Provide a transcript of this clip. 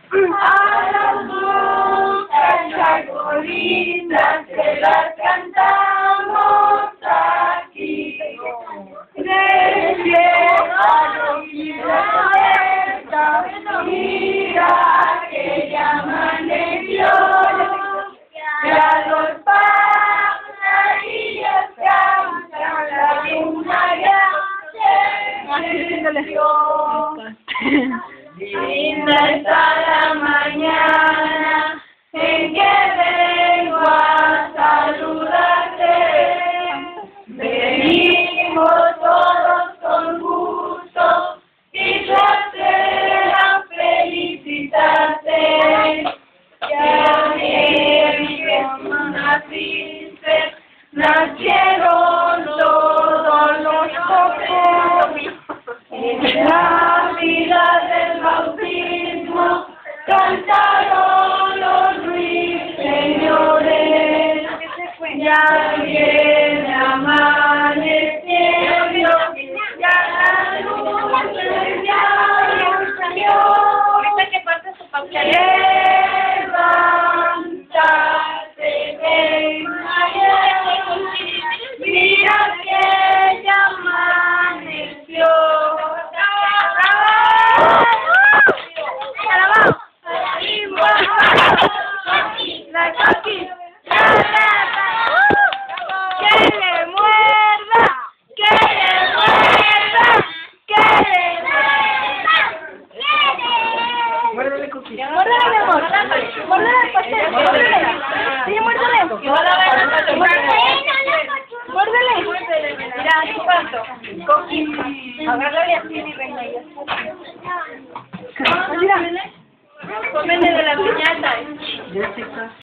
A las buscas chacolinas se las cantamos aquí. Del cielo mira que ya amaneció, ya los pajarillos cantan, la luna ya se metió. Linda está la mañana en que vengo a saludarte. Venimos todos con gusto y placer a felicitarte. Ya que naciste, nacieron todos los cocos. En la vida del bautismo cantaron los ruiseñores. Ya viene amaneciendo, ya la luz ya salió. Ahorita que parte su papel. Levántate, ven allá, mira que ya amaneció. La Coqui. ¡Que le muerda! ¡Que le muerda! ¡Que le muerda! Muérdele, Coqui. Muérdele, mi amor. Muérdele el pastel. Muérdele. Sí, muérdele. Muérdele. Mira, tu paso. Coqui. Agárrale así, mi reina. Mira. Cómele de la piñata. Jessica.